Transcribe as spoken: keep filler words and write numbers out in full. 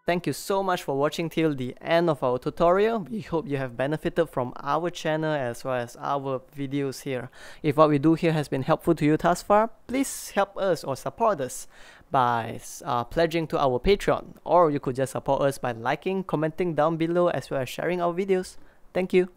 Thank you so much for watching till the end of our tutorial. We hope you have benefited from our channel as well as our videos here. If what we do here has been helpful to you thus far, please help us or support us by uh, pledging to our Patreon, or you could just support us by liking, commenting down below as well as sharing our videos. Thank you.